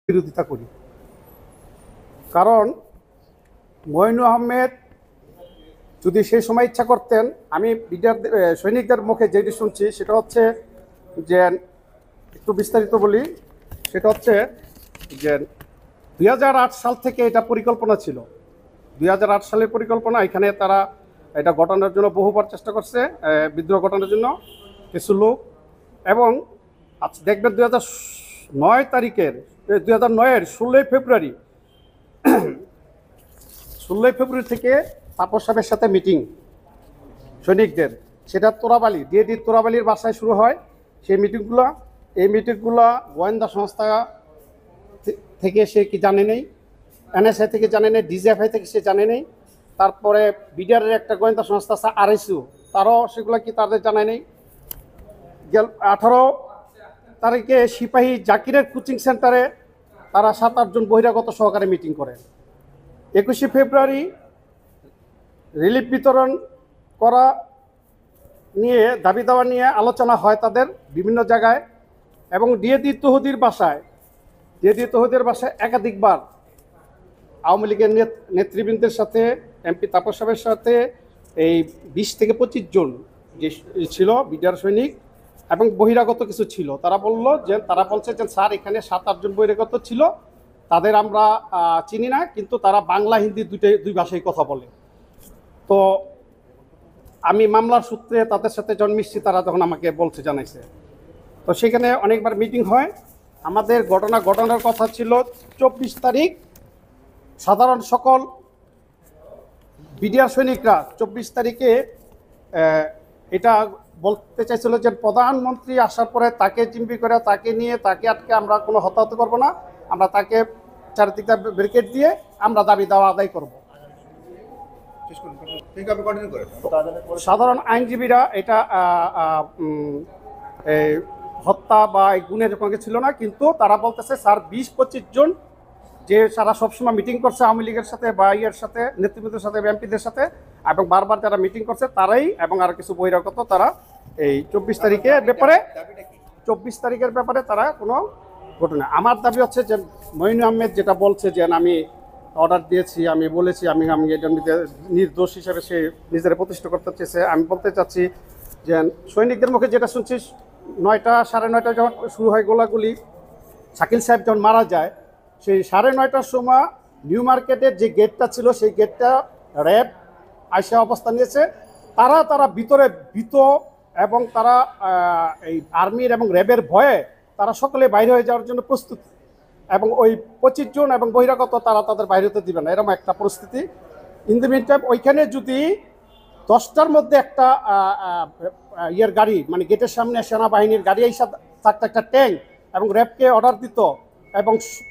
বিরোধিতা করি। কারণ মঈনুল আহমেদ যদি সেই সময় ইচ্ছা করতেন, আমি সৈনিকদের মুখে যেটি শুনছি সেটা হচ্ছে যে, একটু বিস্তারিত বলি, সেটা হচ্ছে যে 2008 সাল থেকে এটা পরিকল্পনা ছিল। 2008 সালের পরিকল্পনা। এখানে তারা এটা ঘটানোর জন্য বহুবার চেষ্টা করছে, বিদ্রোহ ঘটানোর জন্য কিছু লোক। এবং দেখবেন 2009 তারিখের 2009-এর 16 ফেব্রুয়ারি থেকে তাপস সাহেবের সাথে মিটিং সৈনিকদের, সেটা তোরাবালি তোরাবালির বাসায় শুরু হয় সেই মিটিংগুলো। এই মিটিংগুলো গোয়েন্দা সংস্থা থেকে সে কি জানে নেই, এনএসআই থেকে জানে নেই, ডিজিএফআই থেকে সে জানে নেই, তারপরে বিডিআরের একটা গোয়েন্দা সংস্থা আছে আরএসইউ, তারও সেগুলো কি তাদের জানায় নেই। 18 তারিখে সিপাহী জাকিরের কোচিং সেন্টারে তারা 7-8 জন বহিরাগত সহকারে মিটিং করেন। 21 ফেব্রুয়ারি রিলিফ বিতরণ করা নিয়ে দাবি দাওয়া নিয়ে আলোচনা হয় তাদের বিভিন্ন জায়গায়। এবং ডিএডি তৌহিদের বাসায় একাধিকবার আওয়ামী লীগের নেতৃবৃন্দের সাথে, এমপি তাপস সাহেবের সাথে এই 20 থেকে 25 জন যে ছিল বিডিআর সৈনিক এবং বহিরাগত কিছু ছিল, তারা বলছে যে স্যার এখানে 7-8 জন বহিরাগত ছিল, তাদের আমরা চিনি না, কিন্তু তারা বাংলা হিন্দি দুই ভাষায় কথা বলে। তো আমি মামলার সূত্রে তাদের সাথে জন্মিষ্ছি, তারা যখন আমাকে জানাইছে, তো সেখানে অনেকবার মিটিং হয়। আমাদের ঘটনার কথা ছিল 24 তারিখ সাধারণ সকল বিডিআর সৈনিকরা 24 তারিখে এটা বলতে চাইছিল যে প্রধানমন্ত্রী আসার পরে তাকে জিম্মি করে, তাকে নিয়ে তাকে আটকে আমরা কোনো হতাহত করবো না, আমরা তাকে চারিদিকে ব্যারিকেড দিয়ে আমরা দাবি দাওয়া আদায় করব। সাধারণ আইনজীবীরা এটা হত্যা বা গুণের সঙ্গে ছিল না, কিন্তু তারা বলতেছে স্যার 20-25 জন যে সারা সবসময় মিটিং করছে আওয়ামী লীগের সাথে বা ইয়ের সাথে, নেতৃবৃন্দের সাথে, এমপিদের সাথে, এবং বারবার যারা মিটিং করছে তারাই, এবং আর কিছু বহিরাগত, তারা এই 24 তারিখের ব্যাপারে তারা কোনো ঘটনা। আমার দাবি হচ্ছে যে মঈনুল আহমেদ যেটা বলছে যে আমি অর্ডার দিয়েছি, আমি বলেছি, আমি এটা নির্দোষ হিসেবে সে নিজেরা প্রতিষ্ঠা করতে চেয়েছে। আমি বলতে চাচ্ছি যে সৈনিকদের মুখে যেটা শুনছি, 9টা 9:30 যখন শুরু হয় গোলাগুলি, শাকিল সাহেব যখন মারা যায়, সেই 9:30টার সময় নিউ মার্কেটের যে গেটটা ছিল সেই গেটটা র্যাব আইসা অবস্থান নিয়েছে। তারা ভিতরে ভীত, এবং তারা এই আর্মির এবং র্যাবের ভয়ে তারা সকলে বাইরে হয়ে যাওয়ার জন্য প্রস্তুত, এবং ওই 25 জন এবং বহিরাগত তারা তাদের বাইরে হতে দিবে না, এরকম একটা পরিস্থিতি। ইন দ্য মিন টাইম ওইখানে যদি 10টার মধ্যে একটা ইয়ের গাড়ি, মানে গেটের সামনে সেনাবাহিনীর গাড়ি এসে থাকতো, একটা ট্যাঙ্ক, এবং র্যাবকে অর্ডার দিত, এবং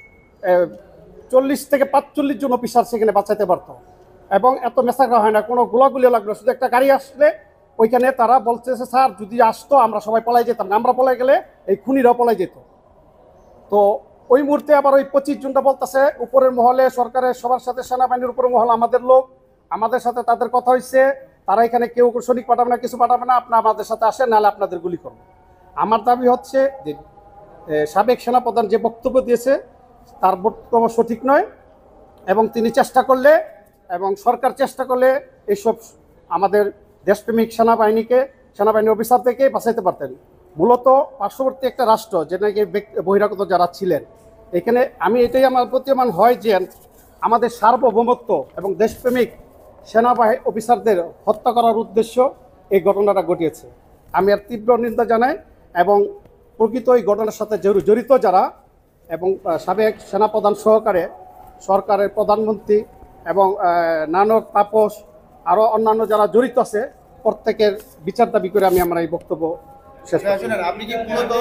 40 থেকে 45 জন অফিসার সেখানে বাঁচাতে পারতো, এবং এত মেসাকরা হয় না, কোনো গোলাগুলি লাগলো, শুধু একটা গাড়ি আসলে ওইখানে তারা বলতেছে স্যার যদি আসতো আমরা সবাই পলাই যেতাম, আমরা পলাই গেলে এই খুনিরাও পলাই যেত। তো ওই মুহূর্তে আবার ওই 25 জনটা বলতেছে উপরের মহলে, সরকারের সবার সাথে, সেনাবাহিনীর উপরের মহল আমাদের লোক, আমাদের সাথে তাদের কথা হয়েছে, তারা এখানে কেউ সৈনিক পাঠাবে না, কিছু পাঠাবে না, আপনারা আমাদের সাথে আসেন, নাহলে আপনাদের গুলি করবো। আমার দাবি হচ্ছে যে সাবেক সেনাপ্রধান যে বক্তব্য দিয়েছে তার বক্তব্য সঠিক নয়, এবং তিনি চেষ্টা করলে এবং সরকার চেষ্টা করলে এইসব আমাদের দেশপ্রেমিক সেনাবাহিনী অফিসার থেকে বাঁচাইতে পারতেন। মূলত পার্শ্ববর্তী একটা রাষ্ট্র, যে নাকি বহিরাগত যারা ছিলেন এখানে, এটাই আমার প্রতীয়মান হয় যে আমাদের সার্বভৌমত্ব এবং দেশপ্রেমিক সেনাবাহিনী অফিসারদের হত্যা করার উদ্দেশ্য এই ঘটনাটা ঘটিয়েছে। আমি আর তীব্র নিন্দা জানাই, এবং প্রকৃত এই ঘটনার সাথে জড়িত যারা, এবং সাবেক সেনাপ্রধান সহকারে সরকারের প্রধানমন্ত্রী এবং নানক, তাপস, আরও অন্যান্য যারা জড়িত আছে, প্রত্যেকের বিচার দাবি করে আমি আমার এই বক্তব্য শেষ করছি। আপনি কি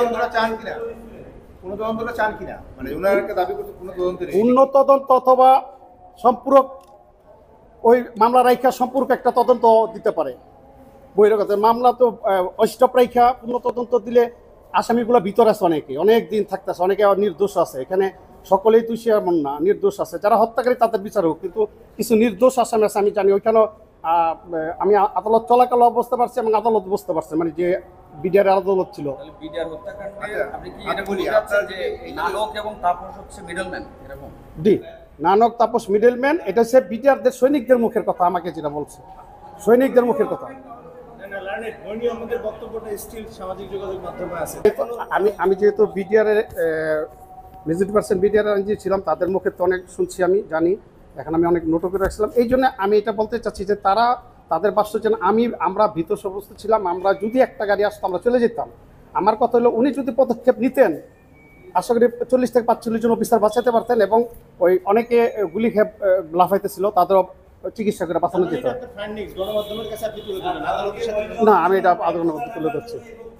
পূর্ণ তদন্ত অথবা সম্পূরক ওই মামলা রাইখা সম্পূরক একটা তদন্ত দিতে পারে। বহিরাগত মামলা তো অস্টপ রাইখা পূর্ণ তদন্ত দিলে আসামিগুলো ভিতরে আছে, অনেক দিন থাকতেছে, অনেকে নির্দোষ আছে, এখানে সকলেই দোষী এমন না, নির্দোষ আছে, যারা হত্যাকারী তাদের বিচার হোক, কিন্তু কিছু নির্দোষ আসামি আছে, আমি জানি ওইখানেও আমি আদালত চলাকালও বুঝতে পারছি এবং আদালত বুঝতে পারছি, মানে যে বিডিআর আদালত ছিল। তাহলে বিডিআর হত্যাকাণ্ডে আচ্ছা, আপনি কি আমি এটা বলি, বলি আপনার আপনার যে এই- নানক এবং তাপস হচ্ছে মিডলম্যান এরকম? ডি নানক তাপস মিডলম্যান, এটা হচ্ছে বিডিআরদের সৈনিকদের মুখের কথা, আমাকে যেটা বলছে সৈনিকদের মুখের কথা। আমাদের বক্তব্যটা স্টিল সামাজিক যোগাযোগ মাধ্যমে আছে। আমি যেহেতু বিডিআর এর মেজরিটি পার্সেন্ট বিডিআর আইনজীবী ছিলাম, তাদের মুখে তো অনেক শুনছি, আমি জানি, এখন আমি অনেক নোটও করে রাখছিলাম। এই জন্য আমি এটা বলতে চাচ্ছি যে তাদের বাস্তব যেন আমরা ভীত সবস্ত ছিলাম। আমরা যদি একটা গাড়ি আসতো আমরা চলে যেতাম। আমার কথা হলো উনি যদি পদক্ষেপ নিতেন, আশা করি 40 থেকে 45 জন অফিসার বাঁচাতে পারতেন, এবং ওই অনেকে গুলি খেয়ে লাফাইতেছিল তাদেরও চিকিৎসা করে বাঁচানো যেত। গণমাধ্যমের কাছে আপনি তুলে ধরেন, আদালতের সাথে না, আমি এটা আন্দোলনের মধ্যে তুলে ধরছি।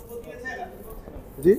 জি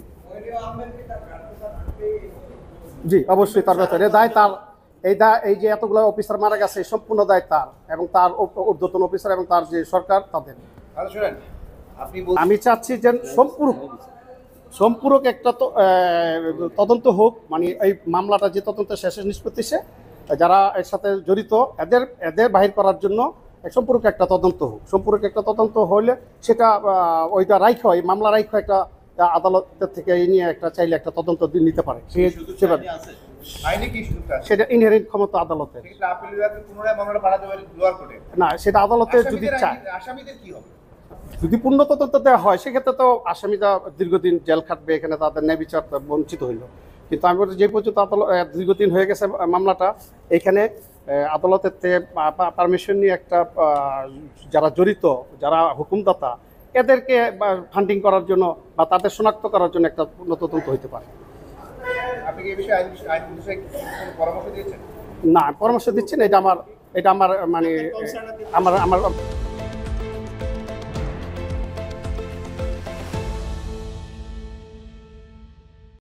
জি, অবশ্যই তার ব্যাপারে দায় তার। এই যে এতগুলো অফিসার মারা গেছে, সম্পূর্ণ দায় তার এবং তার ঊর্ধ্বতন অফিসার এবং তার যে সরকার তাদের। ভালো শুনেন, আপনি আমি চাচ্ছি যে সম্পূরক একটা তদন্ত হোক, মানে এই মামলাটা যে তদন্ত শেষের নিষ্পত্তি সে যারা এর সাথে জড়িত এদের বাহির করার জন্য সম্পূরক একটা তদন্ত হোক। সম্পূরক একটা তদন্ত হলে সেটা ওইটা রাইখ, এই মামলা রাইখ একটা আদালতের থেকে এই নিয়ে একটা চাইলে একটা তদন্ত নিতে পারে। সেভাবে আইনে কি সুযোগটা আছে? সেটা ইনহেরিট ক্ষমতা আদালতের। সেক্ষেত্রে আপিল বিভাগে পুনরায় মামলাটা পাঠাতে পারে লোয়ার কোর্টে। না, সেটা আদালতে যদি চায়, আসামিদের কি হবে? যদি পূর্ণ তদন্ত দেওয়া হয় সেক্ষেত্রে তো আসামিরা দীর্ঘদিন জেল খাটবে, এখানে তাদের ন্যায় বিচার বঞ্চিত হইল। কিন্তু আমি বলছি যে পর্যন্ত দীর্ঘদিন হয়ে গেছে মামলাটা, এখানে আদালতের থেকে পারমিশন নিয়ে একটা যারা জড়িত, যারা হুকুমদাতা, এদেরকে ফান্ডিং করার জন্য বা তাদের শনাক্ত করার জন্য একটা পূর্ণ তদন্ত হইতে পারে। আপনি কি এই বিষয়ে আইন বিষয়ে কোনো পরামর্শ দিয়েছেন? না, পরামর্শ দিচ্ছেন, এটা আমার মানে আমার